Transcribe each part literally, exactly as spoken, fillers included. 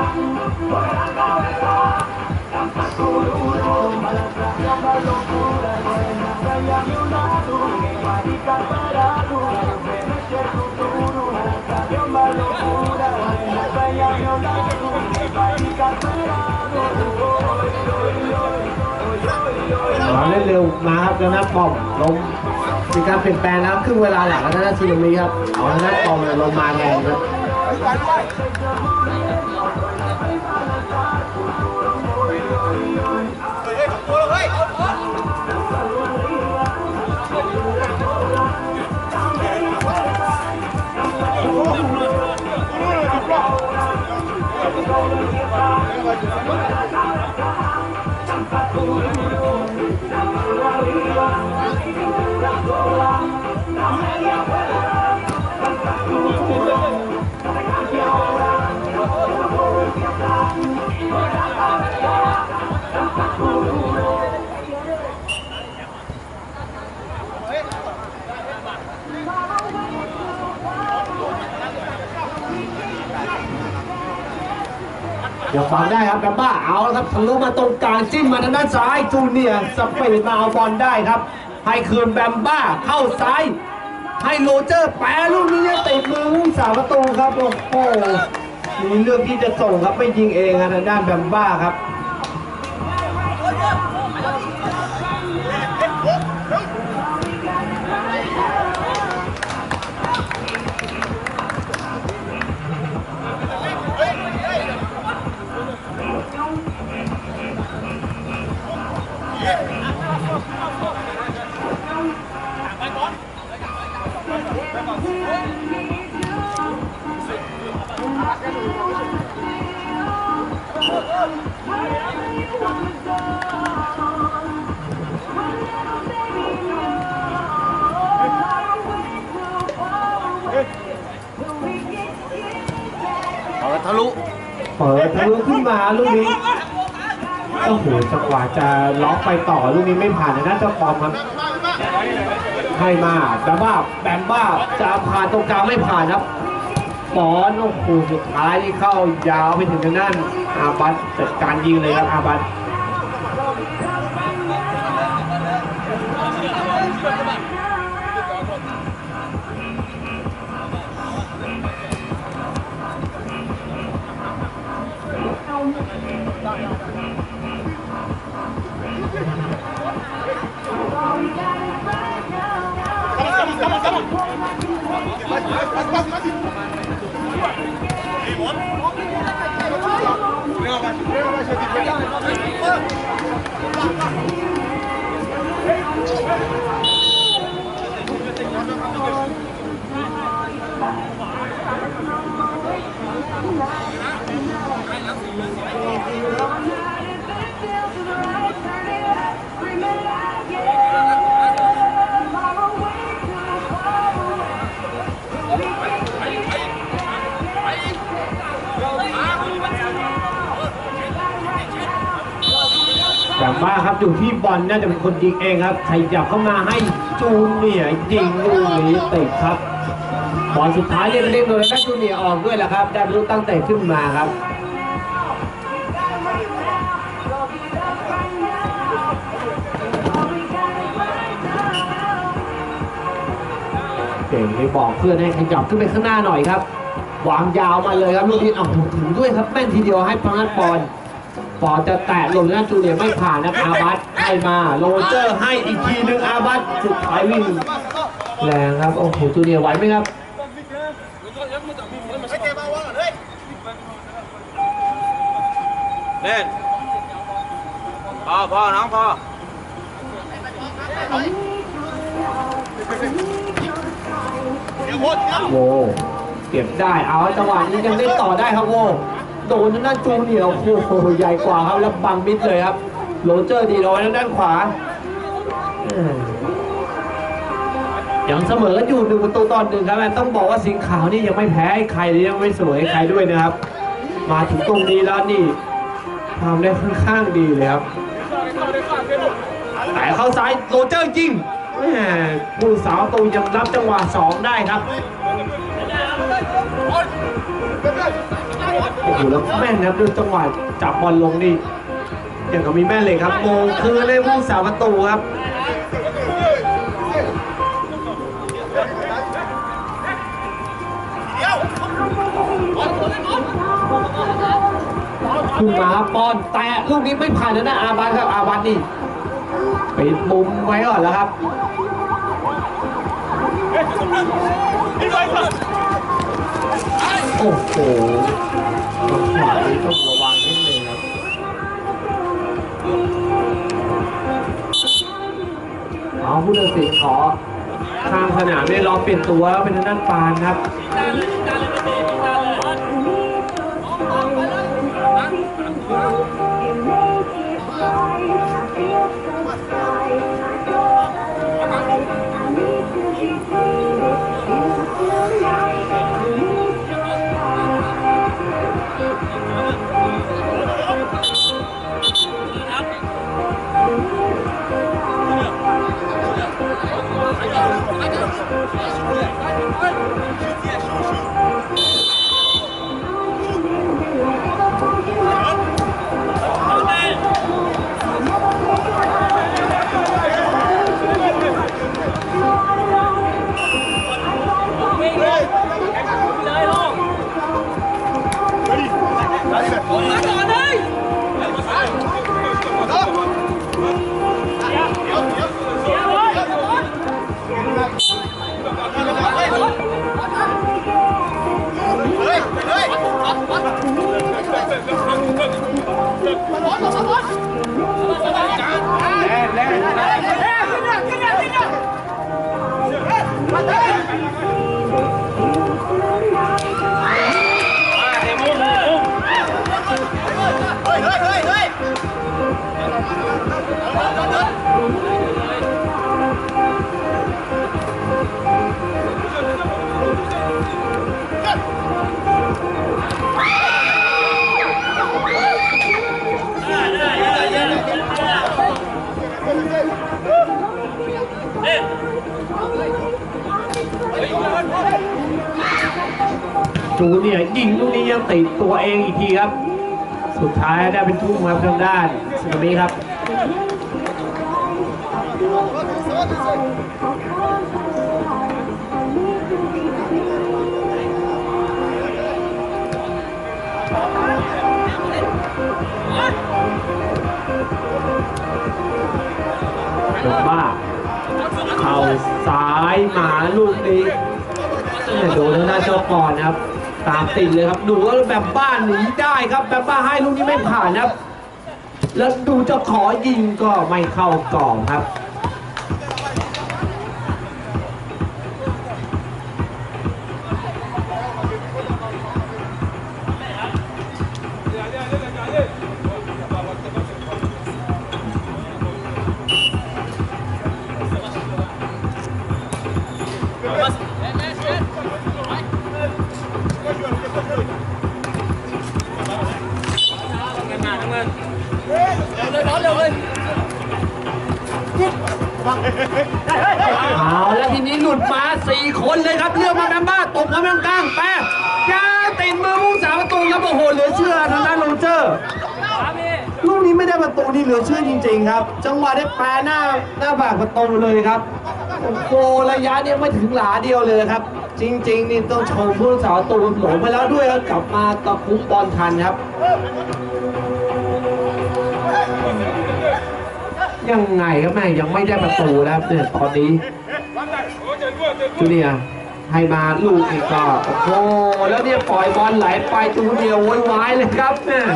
เล่นเร็วมาครับแล้วนะปอมลงมีการเปลี่ยนแปลงนะครับครึ่งเวลาหลังแล้วนะชิโนมิครับเอาแล้วนะปอมลงมาแรงครับอย่าฟังได้ครับแบบบ้าเอาแล้วครับทะลุมาตรงกลางจิ้มมาทางด้านซ้ายจูเนียร์สเปนมาเอาบอลได้ครับให้คืนแบมบ้าเข้าซ้ายให้โรเจอร์แปรลูกนี้ติดมือสามประตูครับโอ้โหมีเรื่องที่จะส่งครับไม่ยิงเองทางด้านแบมบ้าครับทะลุเปิดทะลุขึ้นมาลูกนี้โอ้โหจังหวะจะล็อกไปต่อลูกนี้ไม่ผ่านนะเจ้าปอมครับให้มาแบมบ้าแบมบ้าจะผ่านตรงกลางไม่ผ่านครับบอลโอ้โหสุดท้ายที่เข้ายาวไปถึงทางด้านอาบัตจัดการยิงเลยครับอาบัตแบบว่าครับอยู่ที่บอลน่าจะเป็นคนยิงเองครับขยับเข้ามาให้จูเนียร์ยิงลูกนี้ติดครับบอลสุดท้ายเล่นเล่นโดยแบ็คจูเนียร์ออกด้วยแหละครับได้ลูกตั้งแต่ขึ้นมาครับเก่งไปบอกเพื่อนให้ขยับขึ้นไปข้างหน้าหน่อยครับวางยาวมาเลยครับลูกนี้เอาถึงด้วยครับแม่นทีเดียวให้พังบอลปอจะแตะลงนะจูเนียร์ไม่ผ่านนะอาบัตให้มาโรเจอร์ให้อีกทีหนึ่งอาบัตสุดท้ายวิ่งแรงครับโอ้โหจูเนียร์ไหวไหมครับเล่นพอพอน้องพอโวเก็บได้เอาจังหวะนี้ยังได้ต่อได้ครับโวโดนทางด้านจูเนียร์โอ้โหใหญ่กว่าครับแล้วบังมิดเลยครับโรเจอร์ดีโดนทางด้านขวายังเสมอกันอยู่หนึ่งประตูต่อหนึ่งครับต้องบอกว่าสิงห์ขาวนี่ยังไม่แพ้ใครเลยยังไม่เสมอใครด้วยนะครับมาถึงตรงนี้แล้วนี่ทำได้ค่อนข้างดีเลยครับแต่เข้าซ้ายโรเจอร์จริงผู้สาวตูยังรับจังหวะสองได้ครับโอ้โหแล้วแม่นนะครับดูจังหวะจับบอลลงนี่อย่างกับมีแม่เลยครับโมงคือเล่นผู้สาประตูครับขึ้นมาปอนแต่ลูกนี้ไม่ผ่านนะอาบัตครับอาบัตนี่ปิดมุมไว้ก่อนแล้วครับโอ้โหต้องขวานี้ต้องระวังนิดนึงครับเอาผู้ตัดสินขอข้างสนามได้รอเปลี่ยนตัวแล้วเป็นทางด้านปานครับจูเนี่ยยิงลูกนี้ยังติดตัวเองอีกทีครับสุดท้ายได้เป็นทุ่มครับทางด้านสึนามิครับยกมาเข่าซ้ายหมาลูกนี้โดนทางด้านเจ้าก่อนครับตามติดเลยครับดูว่าแบบบ้านหนีได้ครับแบบบ้านให้ลูกนี้ไม่ผ่านครับแล้วดูจะขอยิงก็ไม่เข้ากรอบครับเอาแล้วทีนี้หลุดมาสี่คนเลยครับเลือกมาแบมบ้าตกมาแบมกลางแป๊บยาติดมือผู้สาประตูครับโอ้โหเหลือเชื่อทางด้านโรเจอร์ลูกนี้ไม่ได้ประตูนี่เหลือเชื่อจริงๆครับจังหวะได้แปรหน้าหน้าบากประตูเลยครับโอ้โหระยะนี้ไม่ถึงหลาเดียวเลยครับจริงๆนี่ต้องชมผู้สาประตูหลงไปแล้วด้วยแล้วกลับมาตะคุบบอลทันครับยังไงครับแม่ยังไม่ได้ประตูแล้วเนี่ยตอนนี้จูเนียให้มาลูกอีกก็โอ้โหแล้วเนี่ยปล่อยบอลไหลไปจูเนียโวยวายเลยครับเนี่ย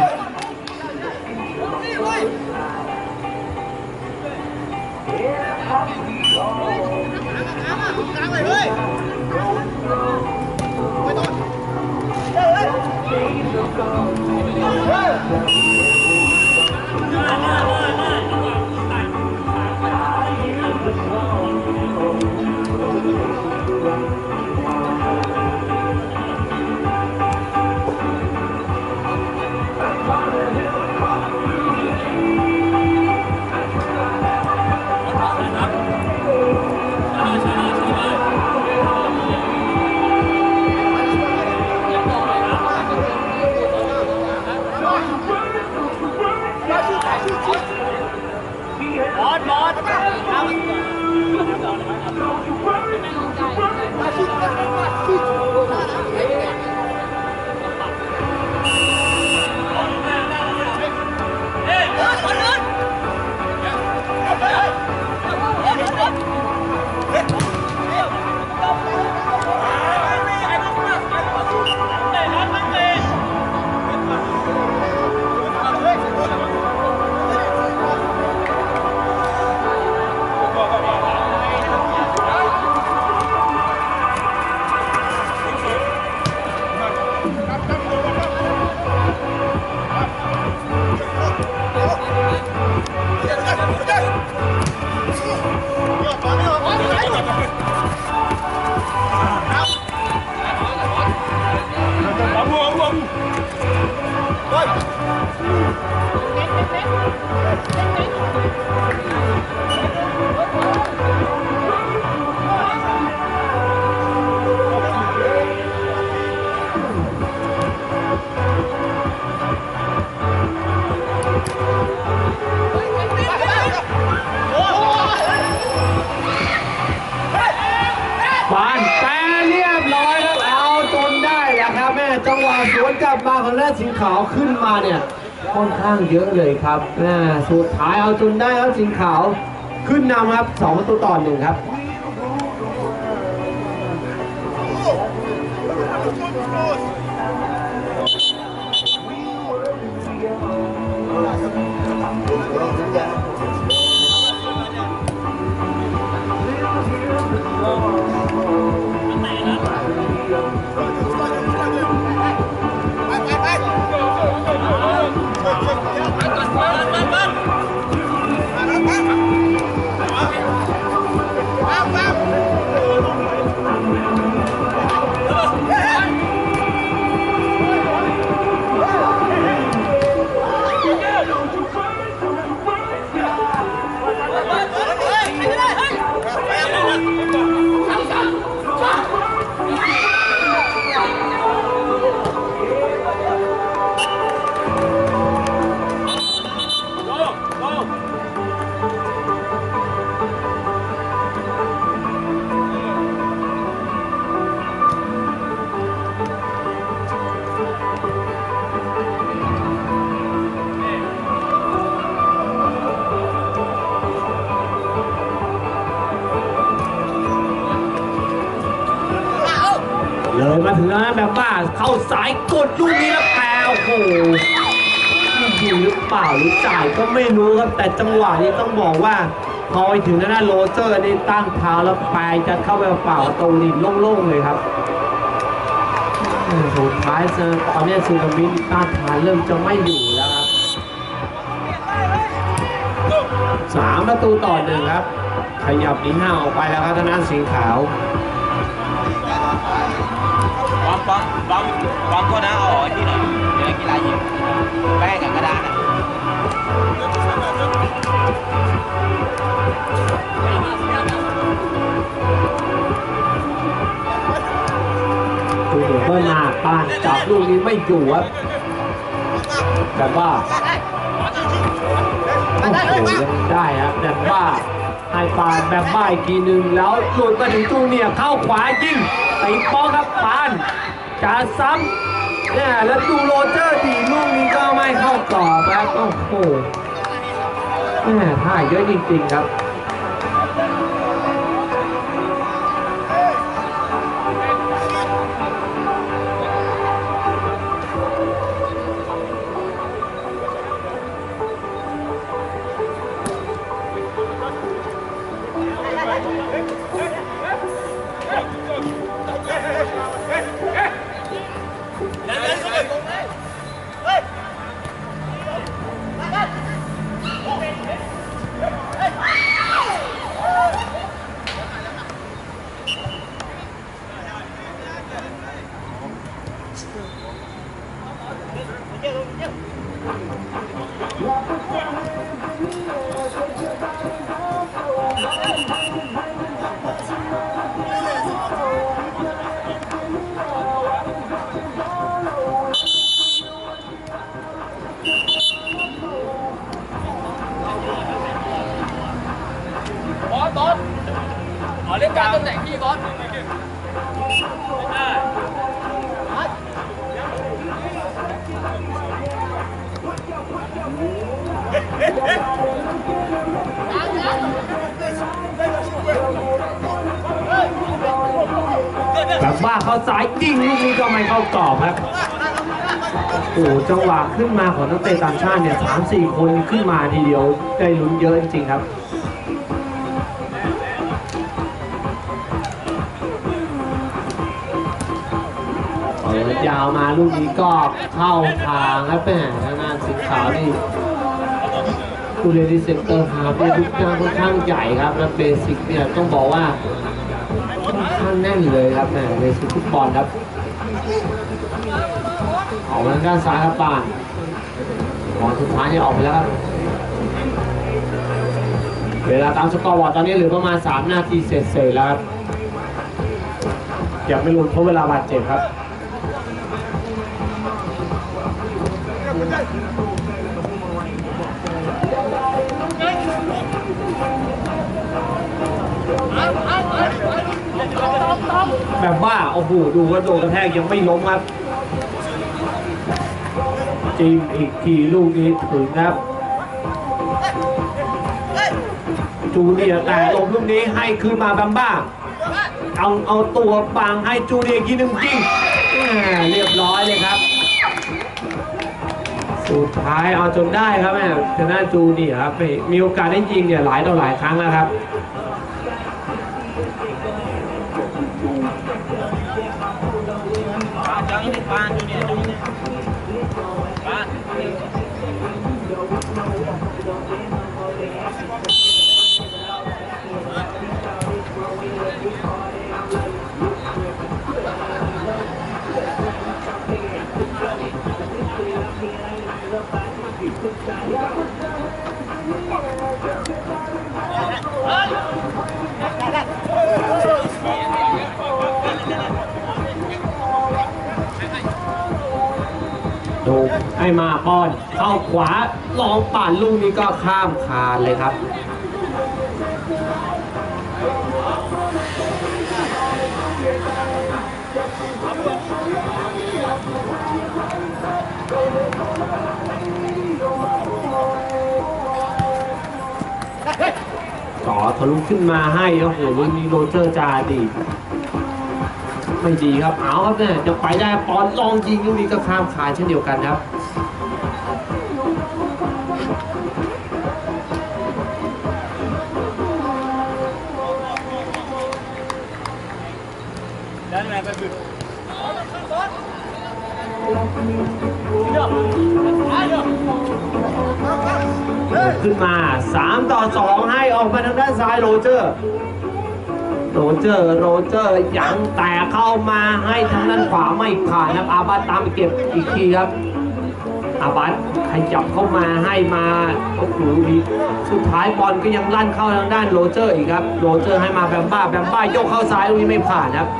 บอลบอลปานแปรเรียบร้อยแล้วเอาจนได้แหละครับแม่จังหวะสวนกลับมาของแรกสิงห์ขาวขึ้นมาเนี่ยค่อนข้างเยอะเลยครับแม่สุดท้ายเอาจนได้แล้วสิงห์ขาวขึ้นนำครับสองประตูต่อหนึ่งครับเลยมาถึงแล้วนะแบบว่าเข้าสายกดลูกนี้แล้วแปลโอ้โหยิงหรือเปล่าหรือจ่ายก็ไม่รู้ครับแต่จังหวะนี้ต้องบอกว่าพอไปถึงหน้าโรเจอร์นี่ตั้งเท้าแล้วแปลจะเข้าไปเปล่าประตูนี่โล่งๆเลยครับสุดท้ายเซอร์ตอนนี้ซูนามิต้านทานเริ่มจะไม่อยู่แล้วครับสามประตูต่อหนึ่งครับขยับหนีห่างออกไปแล้วครับทางด้านสีขาวบอมบอมบอมบอมก็นะเอาออกที่ไหนเดี๋ยวกีฬายิงแป้งกับกระดานอ่ะคือเมื่อหน้าต้านจับลูกนี้ไม่อยู่ครับแบบว่าโอ้โหยังได้ครับแบบว่าให้ปานแบบบ้าอีกทีหนึ่งแล้วหลุดมาถึงจูเนียร์เข้าขวายิงตีป้องครับปานจะซ้ำเนี่ยแล้วดูโรเจอร์ตีลูกนี้ก็ไม่เข้ากรอบครับโอ้โหแม่ท่าเยอะจริงๆครับแบบว่าเขาสายยิงลูกนี้ก็ไม่เข้ากรอบครับโอ้จังหวะขึ้นมาของนักเตะต่างชาติเนี่ยสามสี่คนขึ้นมาทีเดียวได้ลุ้นเยอะจริงๆครับเปิดยาวมาลูกนี้ก็เข้าทางครับแม่ทางด้านสีขาวนี่ผู้เล่นที่เซ็นเตอร์ฮาร์ฟเนี่ยทุกอย่างค่อนข้างใหญ่ครับและเบสิกเนี่ยต้องบอกว่าค่อนข้างแน่นเลยครับแม่เบสิกฟุตบอลครับออกมาทางด้านซ้ายครับปานบอลสุดท้ายเนี่ยออกไปแล้วครับเวลาตามสกอร์บอร์ดตอนนี้เหลือประมาณสามนาทีเศษๆแล้วครับยังไม่รวมทดเวลาบาดเจ็บครับแบบว่าโอ้โหดูว่าโดนกระแทกยังไม่ล้มครับจีมอีกทีลูกนี้ถึงครับจูเนียร์แต่ลมลูกนี้ให้คืนมาบัมบ้าเอาเอาตัวบังให้จูเนียร์ทีนึงจริงเรียบร้อยเลยครับสุดท้ายเอาจนได้ครับแม่ชนะจูเนียร์ครับมีโอกาสได้ยิงเนี่ยหลายต่อหลายครั้งแล้วครับ Jangan ini pan dunia dunia. Pan. ดูให้มาป้อนเข้าขวาลองปั่นลูกนี้ก็ข้ามคานเลยครับต่อทะลุขึ้นมาให้โอ้โหลูกนี้โรเจอร์จาดีไม่ดีครับเอาครับเนี่ยจะไปได้ปอนลองยิงลูกนี้ก็ข้ามคานเช่นเดียวกันครับขึ้นมาสามต่อสองให้ออกมาทางด้านซ้ายโรเจอร์โรเจอร์โรเจอร์ยังแต่เข้ามาให้ทางด้านขวาไม่ผ่านครับอาบัตตามไปเก็บอีกทีครับอาบัตขยับเข้ามาให้มาโอ้โหดีสุดท้ายบอลก็ยังลั่นเข้าทางด้านโรเจอร์อีกครับโรเจอร์ให้มาแบมบ้าแบมบ้ายกเข้าซ้ายลูกนี้ไม่ผ่านครับ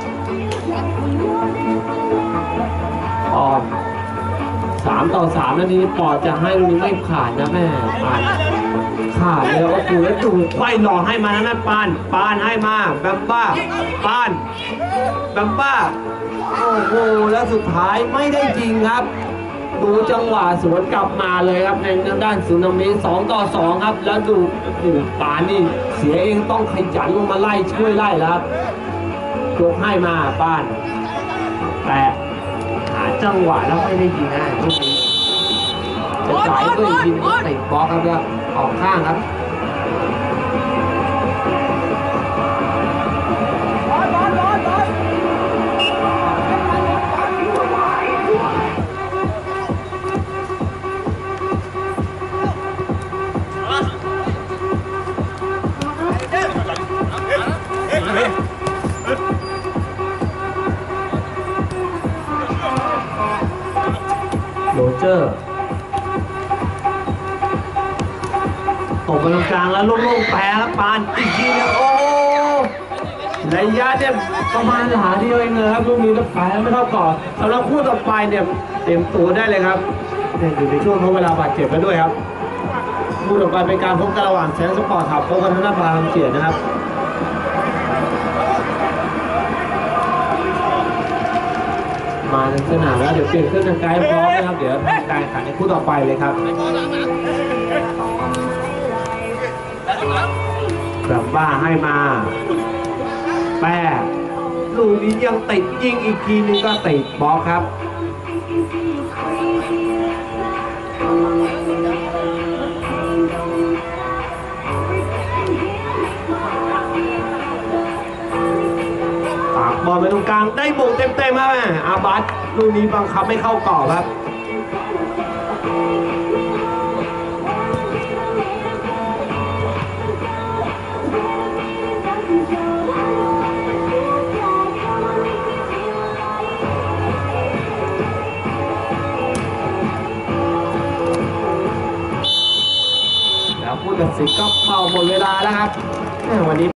ปอดสามต่อสามนาทีปอดจะให้ลูกนี้ไม่ผ่านนะแม่ผ่านขาดเลยโอ้โหแล้วดูไขว้หล่อให้มาทางด้านปานปานให้มาแบมบ้าปานแบมบ้าโอ้โหแล้วสุดท้ายไม่ได้จริงครับดูจังหวะสวนกลับมาเลยครับในทางด้านสึนามิสองต่อสองครับแล้วดูโอ้โหปานนี่เสียเองต้องขยันลงมาไล่ช่วยไล่แล้วครับยกให้มาปานแต่หาจังหวะแล้วไม่ได้ยิงนะลูกนี้จะจ่ายก็อีกทีนึงติดบล็อกครับแล้วออกข้างครับโรเจอร์ตกไปตรงกลางแล้วลูกๆแพ้แล้วปานอีกทีนึงโอ้ระยะเนี่ยประมาณหลาเดียวเองเลยครับลูกนี้แล้วแพ้ไม่เท่าก่อนสำหรับคู่ต่อไปเนี่ยเต็มตัวได้เลยครับเนี่ยอยู่ในช่วงทดเวลาบาดเจ็บแล้วด้วยครับคู่ต่อไปเป็นการพบกันระหว่างแสงสปอร์ตครับพบกันทางหน้าพาลำเกียรตินะครับมาในสนามแล้วเดี๋ยวเปลี่ยนเครื่องแต่งกายพร้อมนะครับเดี๋ยวทำการแข่งขันในคู่ต่อไปเลยครับแบบว่าให้มาแป้ลูกนี้ยังติดยิงอีกทีนึงก็ติดบล็อกครับปากบอลไปตรงกลางได้บุกเต็มๆครับอาบัตลูกนี้บังคับไม่เข้ากรอบครับผู้ตัดสินก็เป่าหมดเวลาแล้วครับวันนี้